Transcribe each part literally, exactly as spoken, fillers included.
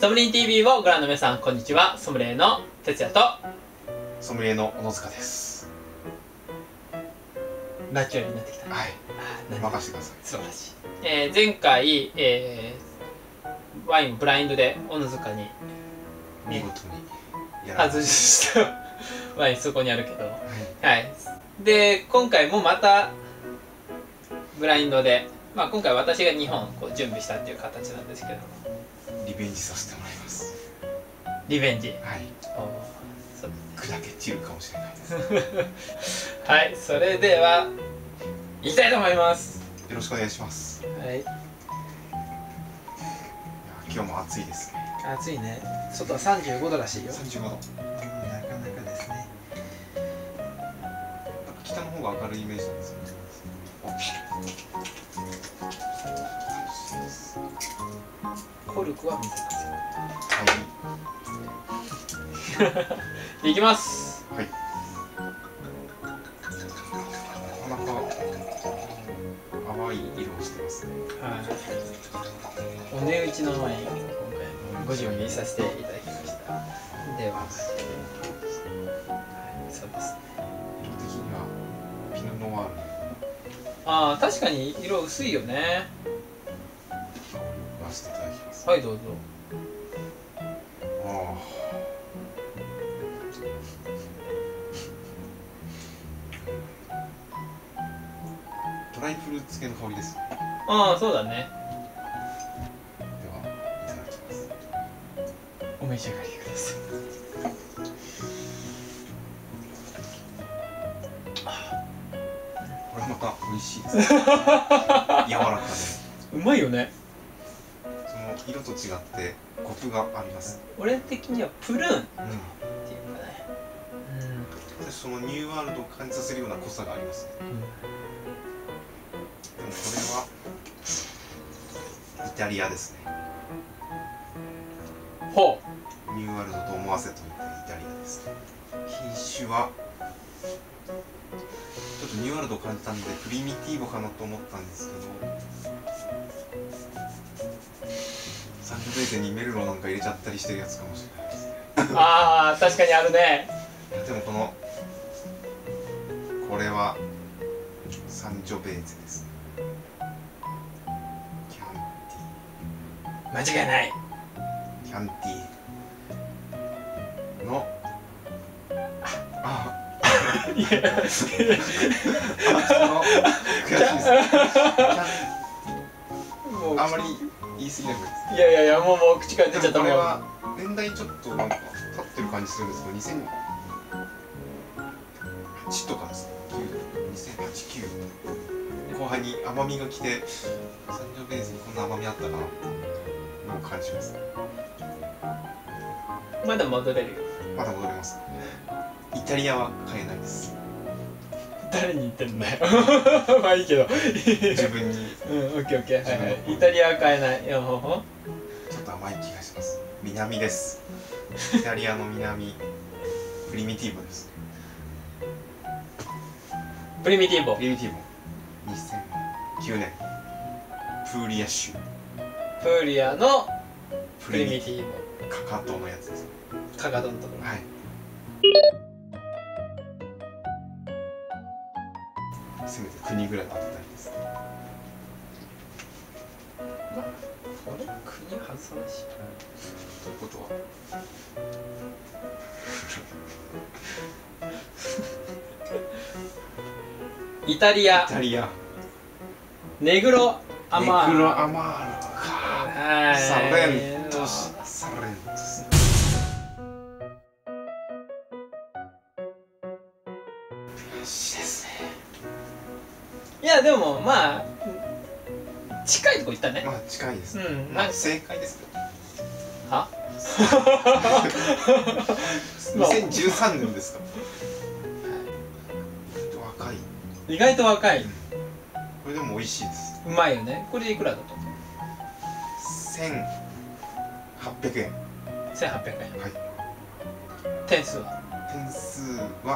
ソムリエ ティーブイ をご覧の皆さん、こんにちは。ソムリエの哲也とソムリエの小野塚です。 ナチュラルになってきた。 はい。任せてください。 素晴らしい。えー、前回、えー、ワインをブラインドで小野塚に、ね、 見事にやられ外したワインそこにあるけど、はい、はい。で、今回もまたブラインドで、まあ今回私がにほんこう準備したっていう形なんですけど、 リベンジさせてもらいます。 リベンジ。 はい。 そう砕け散るかもしれないです。 はい、それでは行きたいと思います。 よろしくお願いします。 はい。いや今日も暑いですね。 暑いね。外はさんじゅうごどらしいよ。 さんじゅうごど。 なかなかですね。 北の方が明るいイメージなんですよね。 コルクは水かはせ。いきます。 い。はい。なかなか淡い色をしてますね。 はい。お値打ちのワインを今回ご準備させていただきました。では、はい、そうですね。 色的にはピノノワール。 ああ、確かに色薄いよね。 香りを出していただきます。 はい、どうぞ。 ああ。ドライフルーツ系の香りです。 ああ、そうだね。 ではいただきます。 お召し上がりください。 これまた美味しいです。柔らかで。 うまいよね。 その色と違ってコクがあります。 俺的にはプルーンっていううん。 かね。 私そのニューワールドを感じさせるような濃さがあります。 うん。 でもこれはイタリアですね。 ほニューワールドと思わせといったイタリアです。品種はちょっとニューワールドを感じたんでプリミティーボかなと思ったんですけど、サンジョベーゼにメルロなんか入れちゃったりしてるやつかもしれないですね。 ああ、確かにあるね。 でもこのこれはサンジョベーゼですね。キャンテ間違いない。 ィーキャンティーのあいやあその悔しいですね。 もうあんまり言い過ぎない方がいいです。 いやいやいや、もうもう口から出ちゃったもん。 これは年代ちょっとなんか経ってる感じするんですけど、にせんはちとかですね。にせんはち、きゅう後半に甘みがきて、サンジョベーゼにこんな甘みあったかなっていうのを感じます。 まだ戻れるよ。 まだ戻ります。イタリアは買えないです。 誰に言ってんだよ。まあいいけど。 自分にうん、オッケーオッケー。はいはい。イタリアは買えない。よほほ。 ちょっと甘い気がします。南です。イタリアの南、プリミティーボです。 プリミティーボ。 プリミティーボ。にせんきゅうねん。プーリア州。 プーリアのププリミティーボ。 かかとのやつです。 かかとのところ。 はい。せめて国ぐらい当てたいです。 まあ、これ国は外さないし。 ということはイタリアイタリアネグロアマール。 ネグロアマールか。 はい。 サレントスサレントス悔しいですね。 いやでもまあ近いとこ行ったね。 まあ近いですね。 うん。 まあ正解ですけど。 は？ にせんじゅうさんねんですか。若い。 意外と若い。 これでも美味しいです。 うまいよね。これいくらだと？ せんはっぴゃくえん。 せんはっぴゃくえん。 はい。 点数は？ 点数は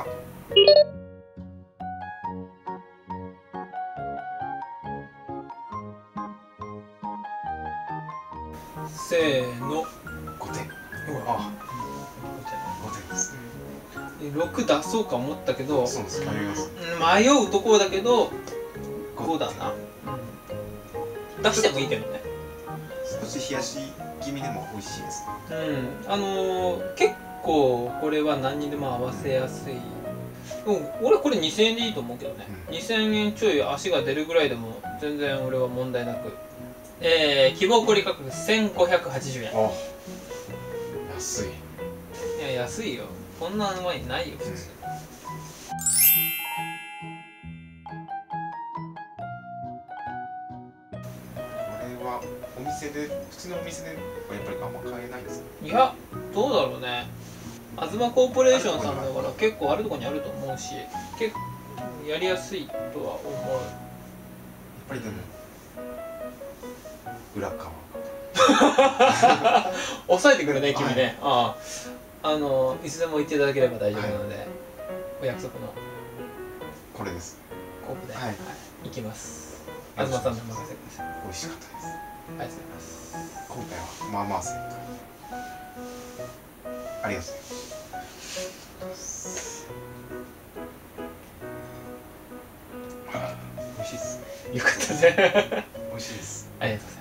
せーの。 ごごてん。 うわあごてんですね。 ろく出そうか思ったけど、 そうです、迷います。 うん迷うところだけどごだな、うん、出してもいいけどね。 少し冷やし気味でも美味しいですね。 うんあのー、結構これは何にでも合わせやすい。うん、俺これにせんえんでいいと思うけどね、うん、にせんえんちょい足が出るぐらいでも全然俺は問題なく。えー、希望小売価格せんごひゃくはちじゅうえん。 あ安い。 いや安いよ、こんなワインないよ普通、うん、これはお店で普通のお店ではやっぱりあんま買えないですか？ いやどうだろうね。東コーポレーションさんだから結構あるとこにあると思うし、結構やりやすいとは思う。 やっぱりでも裏側抑えてくるね君ね、 はい、 あああのいつでも言っていただければ大丈夫なので、はい、お約束のこれですコープで、はいはい、行きます。東さんの任せください。 美味しかったです。 ありがとうございます。 今回はまあまあ正解。ありがとうございます。美味しいです。 よかったね。 美味しいです。 ありがとうございます。